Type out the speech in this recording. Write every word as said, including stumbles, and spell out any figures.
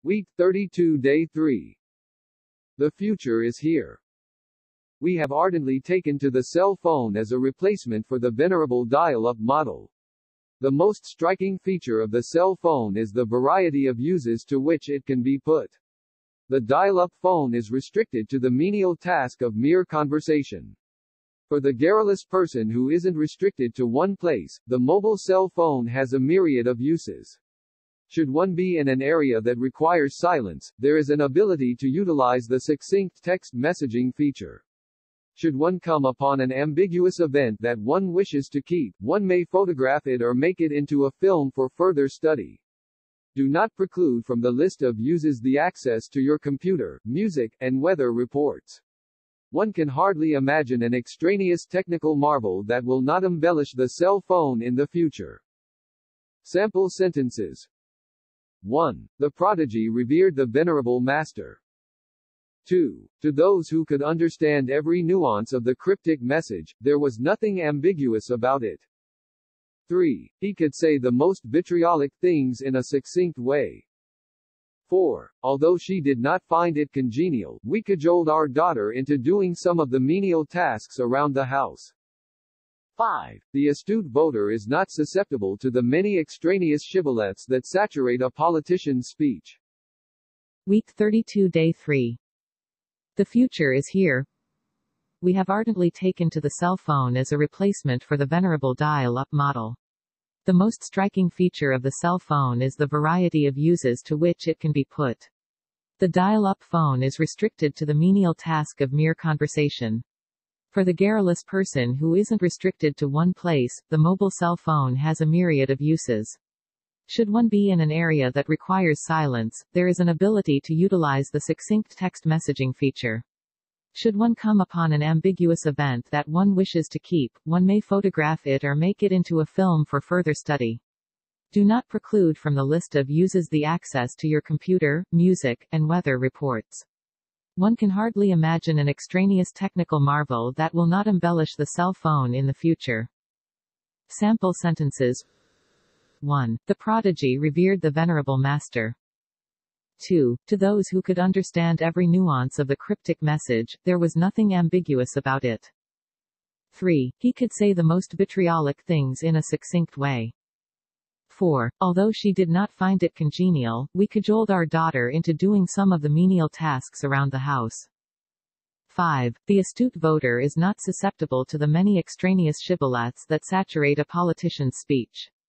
Week thirty-two, Day three. The future is here. We have ardently taken to the cell phone as a replacement for the venerable dial-up model. The most striking feature of the cell phone is the variety of uses to which it can be put. The dial-up phone is restricted to the menial task of mere conversation. For the garrulous person who isn't restricted to one place, the mobile cell phone has a myriad of uses. Should one be in an area that requires silence, there is an ability to utilize the succinct text messaging feature. Should one come upon an ambiguous event that one wishes to keep, one may photograph it or make it into a film for further study. Do not preclude from the list of uses the access to your computer, music, and weather reports. One can hardly imagine an extraneous technical marvel that will not embellish the cell phone in the future. Sample sentences. one. The prodigy revered the venerable master. two. To those who could understand every nuance of the cryptic message, there was nothing ambiguous about it. three. He could say the most vitriolic things in a succinct way. four. Although she did not find it congenial, we cajoled our daughter into doing some of the menial tasks around the house. five. The astute voter is not susceptible to the many extraneous shibboleths that saturate a politician's speech. Week thirty-two, Day three. The future is here. We have ardently taken to the cell phone as a replacement for the venerable dial-up model. The most striking feature of the cell phone is the variety of uses to which it can be put. The dial-up phone is restricted to the menial task of mere conversation. For the garrulous person who isn't restricted to one place, the mobile cell phone has a myriad of uses. Should one be in an area that requires silence, there is an ability to utilize the succinct text messaging feature. Should one come upon an ambiguous event that one wishes to keep, one may photograph it or make it into a film for further study. Do not preclude from the list of uses the access to your computer, music, and weather reports. One can hardly imagine an extraneous technical marvel that will not embellish the cell phone in the future. Sample sentences. one. The prodigy revered the venerable master. two. To those who could understand every nuance of the cryptic message, there was nothing ambiguous about it. three. He could say the most vitriolic things in a succinct way. four. Although she did not find it congenial, we cajoled our daughter into doing some of the menial tasks around the house. five. The astute voter is not susceptible to the many extraneous shibboleths that saturate a politician's speech.